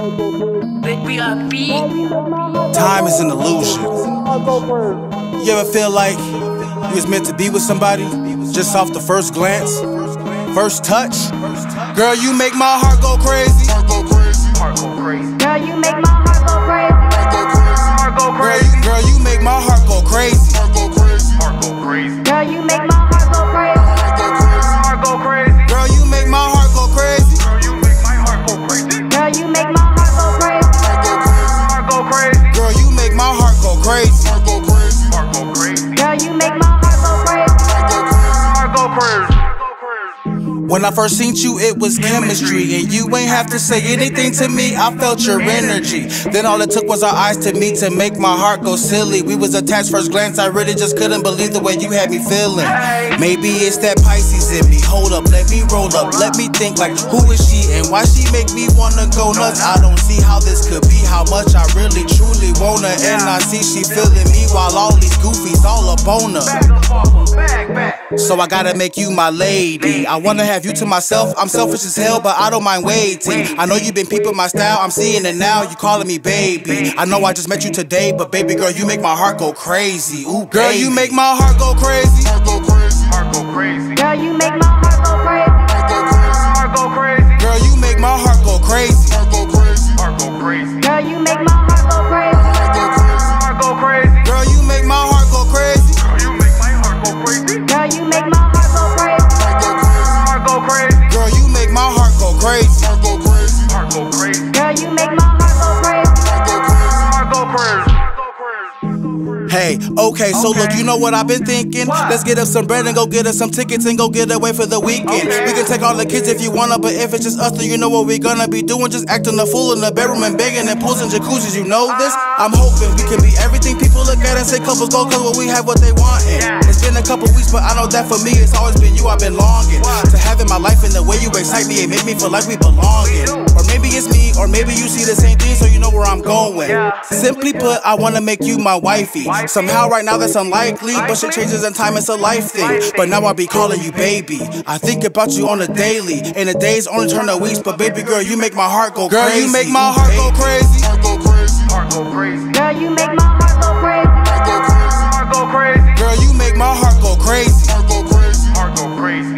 Time is an illusion. You ever feel like you was meant to be with somebody just off the first glance, first touch? Girl, you make my heart go crazy. Girl, you make my heart go crazy. Girl, you make my heart go crazy. Girl, you make my heart go crazy. Girl, you make my heart go crazy. Girl, you make my heart go crazy. Girl, you make my heart go crazy. Girl, you make my heart go crazy. Girl, you make my heart go crazy. When I first seen you, it was chemistry, and you ain't have to say anything to me. I felt your energy. Then all it took was our eyes to meet to make my heart go silly. We was attached first glance. I really just couldn't believe the way you had me feeling. Maybe it's that Pisces in me. Hold up, let me roll up, let me think like, who is she and why she make me wanna go nuts? I don't see how this could be, how much I really truly want her, and I see she feeling me while all these goofies all up on her. So I gotta make you my lady. I wanna have you to myself. I'm selfish as hell, but I don't mind waiting. I know you've been peeping my style, I'm seeing it now. You calling me baby. I know I just met you today, but baby girl, you make my heart go crazy. Ooh, girl, you make my heart go crazy. Girl, you make my heart go crazy. Girl, you make my heart go crazy. Girl, you make my heart go crazy. Girl, you make my heart go crazy. Girl, you make my heart go crazy. Girl, you make my heart go crazy. Girl, you make my heart go crazy. Hey, okay, so look, you know what I've been thinking? Let's get us some bread and go get us some tickets and go get away for the weekend. We can take all the kids if you wanna, but if it's just us, then you know what we gonna be doing. Just acting a fool in the bedroom and begging and pools and jacuzzis, you know this? I'm hoping we can be everything people look at and say couples go cause when we have what they want. It's been a couple weeks, but I know that for me, it's always been you I've been longing to have in my life, and the way you excite me, it make me feel like we belonging. Or maybe it's me, or maybe you see the same thing, so you know where I'm going. Simply put, I wanna make you my wifey. Somehow right now that's unlikely, but shit changes in time, it's a life thing. But now I'll be calling you baby. I think about you on a daily, and the days only turn to weeks, but baby girl, you make my heart go crazy. Girl, you make my heart go crazy. Girl, you make my heart go crazy. Girl, you make my heart go crazy. Girl, you make my heart go crazy.